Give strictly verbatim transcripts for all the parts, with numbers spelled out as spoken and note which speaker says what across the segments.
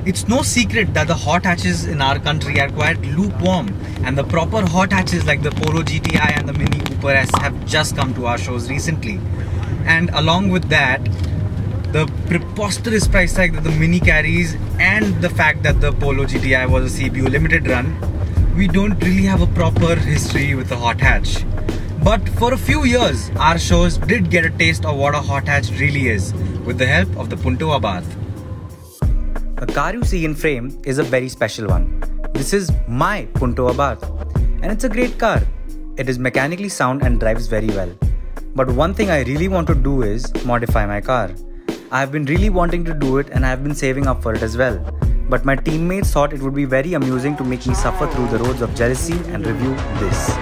Speaker 1: It's no secret that the hot hatches in our country are quite lukewarm, and the proper hot hatches like the Polo G T I and the Mini Cooper S have just come to our shows recently. And along with that, the preposterous price tag that the Mini carries and the fact that the Polo G T I was a C B U limited run, we don't really have a proper history with the hot hatch. But for a few years, our shows did get a taste of what a hot hatch really is with the help of the Punto Abarth. The car you see in frame is a very special one. This is my Punto Abarth, and it's a great car. It is mechanically sound and drives very well. But one thing I really want to do is modify my car. I have been really wanting to do it and I have been saving up for it as well. But my teammates thought it would be very amusing to make me suffer through the roads of jealousy and review this.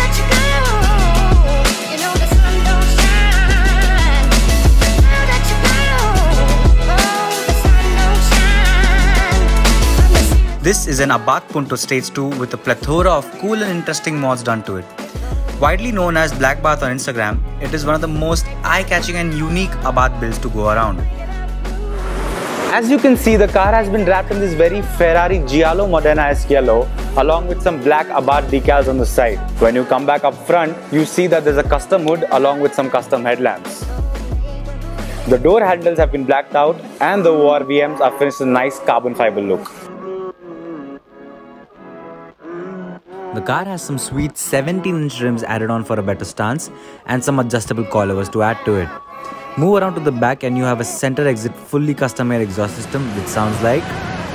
Speaker 1: This is an Abarth Punto Stage two with a plethora of cool and interesting mods done to it. Widely known as Black Bath on Instagram, it is one of the most eye-catching and unique Abarth builds to go around. As you can see, the car has been wrapped in this very Ferrari Giallo Moderna-esque yellow along with some black Abarth decals on the side. When you come back up front, you see that there's a custom hood along with some custom headlamps. The door handles have been blacked out and the O R V Ms are finished with a nice carbon fiber look. The car has some sweet seventeen inch rims added on for a better stance and some adjustable coilovers to add to it. Move around to the back and you have a center exit fully custom made exhaust system which sounds like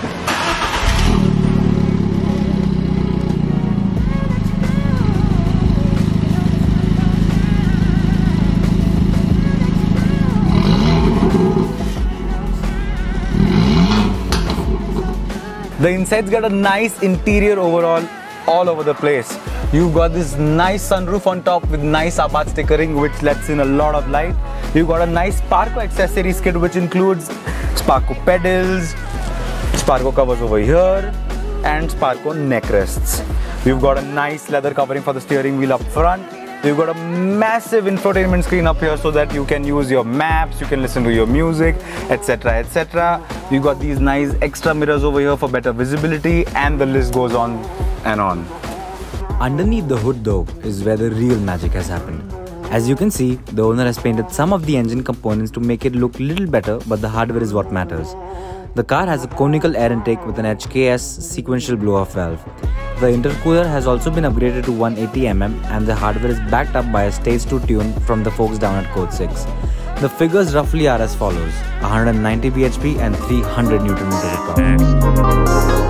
Speaker 1: the inside's got a nice interior overall all over the place. You've got this nice sunroof on top with nice Abarth stickering which lets in a lot of light. You've got a nice Sparco accessories kit which includes Sparco pedals, Sparco covers over here and Sparco neck rests. You've got a nice leather covering for the steering wheel up front. You've got a massive infotainment screen up here so that you can use your maps, you can listen to your music, etc, et cetera. You've got these nice extra mirrors over here for better visibility and the list goes on and on. Underneath the hood though is where the real magic has happened. As you can see, the owner has painted some of the engine components to make it look little better, but the hardware is what matters. The car has a conical air intake with an H K S sequential blow-off valve. The intercooler has also been upgraded to one eighty millimeter and the hardware is backed up by a stage two tune from the folks down at Code six. The figures roughly are as follows: one hundred ninety B H P and three hundred newton meters of torque.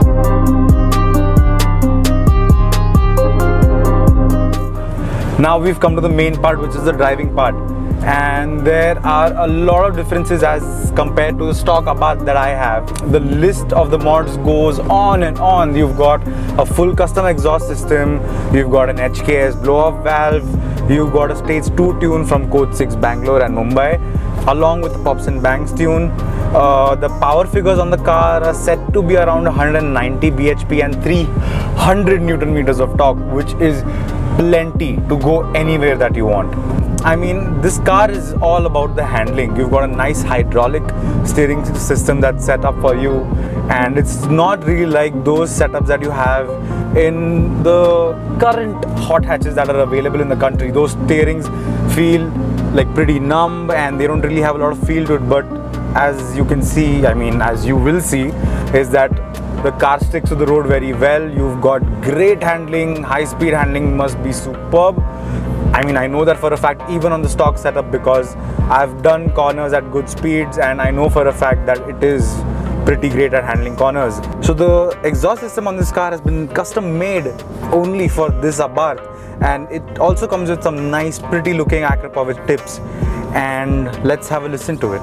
Speaker 1: Now we've come to the main part, which is the driving part, and there are a lot of differences as compared to the stock Abarth that I have. The list of the mods goes on and on. You've got a full custom exhaust system, you've got an H K S blow-off valve, you've got a stage two tune from Code six Bangalore and Mumbai, along with the Pops and Bangs tune. Uh, the power figures on the car are set to be around one hundred ninety B H P and three hundred newton meters of torque, which is plenty to go anywhere that you want. I mean, this car is all about the handling. You've got a nice hydraulic steering system that's set up for you, and it's not really like those setups that you have in the current hot hatches that are available in the country. Those steerings feel like pretty numb and they don't really have a lot of feel to it, but as you can see, I mean as you will see, is that the car sticks to the road very well. You've got great handling, high speed handling must be superb. I mean, I know that for a fact even on the stock setup because I've done corners at good speeds and I know for a fact that it is pretty great at handling corners. So the exhaust system on this car has been custom made only for this Abarth, and it also comes with some nice pretty looking Acropovic tips, and let's have a listen to it.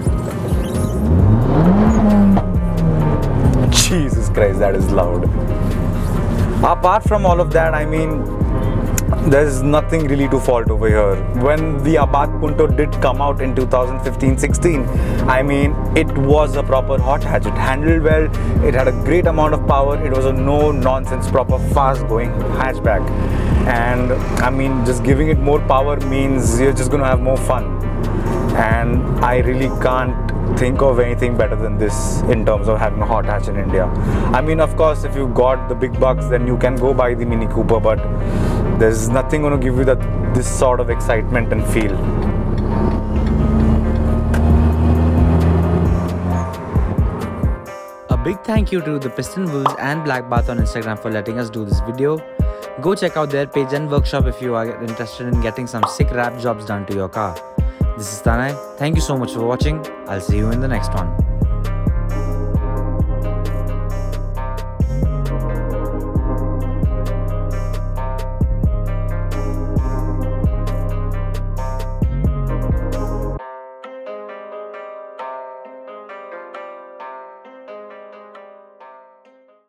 Speaker 1: Jesus Christ, that is loud. Apart from all of that, I mean, there's nothing really to fault over here. When the Abarth Punto did come out in two thousand fifteen sixteen, I mean, it was a proper hot hatch. It handled well, it had a great amount of power, it was a no-nonsense, proper fast-going hatchback. And I mean, just giving it more power means you're just going to have more fun. And I really can't think of anything better than this in terms of having a hot hatch in India. I mean, of course, if you got the big bucks, then you can go buy the Mini Cooper, but there's nothing going to give you that this sort of excitement and feel.
Speaker 2: A big thank you to the Piston Wolves and Black Bath on Instagram for letting us do this video. Go check out their page and workshop if you are interested in getting some sick wrap jobs done to your car. This is Tanay. Thank you so much for watching. I'll see you in the next one.